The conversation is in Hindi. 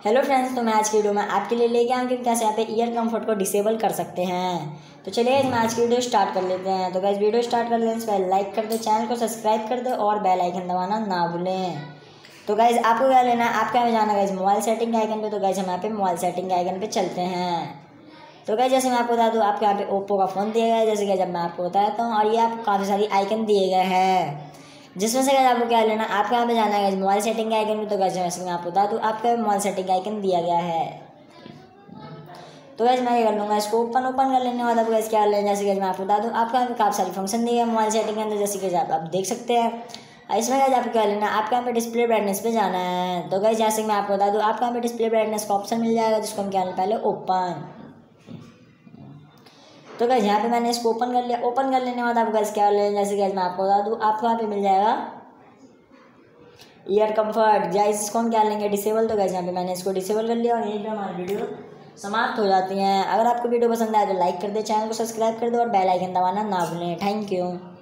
हेलो फ्रेंड्स, तो मैं आज की वीडियो में आपके लिए लेके आऊँ कि कैसे यहाँ पे ईयर कम्फर्ट को डिसेबल कर सकते हैं। तो चलिए मैं आज की वीडियो स्टार्ट कर लेते हैं। तो गाइस वीडियो स्टार्ट कर लेने से पहले लाइक कर दे, चैनल को सब्सक्राइब कर दे और बेल आइकन दबाना ना भूलें। तो गाइस आपको क्या लेना है, आपको यहाँ जाना है गाइस मोबाइल सेटिंग के आइकन पे। तो गाइस हम यहाँ पे मोबाइल सेटिंग के आइकन पे चलते हैं। तो गाइस जैसे मैं आपको बता दूँ, आपके यहाँ पे ओप्पो का फ़ोन दिया गया है, जैसे कि जब मैं आपको बताता हूँ। और ये आपको काफ़ी सारी आइकन दिए गए हैं, जिसमें से गाइस आपको क्या लेना, आपको यहाँ पे जाना है गाइस मोबाइल सेटिंग के आइकन पे। तो गाइस जैसे मैं आपको बता दूँ, आपका मोबाइल सेटिंग का आइकन दिया गया है। तो गाइस मैं ये कर लूँगा, इसको ओपन कर लेने के बाद आपको गाइस क्या लेना, जैसे कि मैं आपको बता दूँ, आपको यहाँ पे काफ़ी सारी फंक्शन दिए गए मोबाइल सेटिंग के अंदर, जैसे कि आप देख सकते हैं। इसमें गाइस आपको क्या लेना है, आपको यहाँ पे डिस्प्ले ब्राइटनेस पे जाना है। तो गाइस जैसे मैं आपको बता दूँ, आपको यहाँ पे डिस्प्ले ब्राइटनेस का ऑप्शन मिल जाएगा, जिसको हम क्या पहले ओपन। तो गाइस यहाँ पे मैंने इसको ओपन कर लिया। ओपन कर लेने के बाद आपको गाइस क्या लेना, जैसे गाइस मैं आपको बता दूँ, आपको यहाँ पे मिल जाएगा ईयर कम्फर्ट। गाइस इसको हम क्या लेंगे, डिसेबल। तो गाइस यहाँ पे मैंने इसको डिसेबल कर लिया और यहीं पे हमारी वीडियो समाप्त हो जाती हैं। अगर आपको वीडियो पसंद आए तो लाइक कर दे, चैनल को सब्सक्राइब कर दो और बेल आइकन दबाना ना भूलें। Thank you.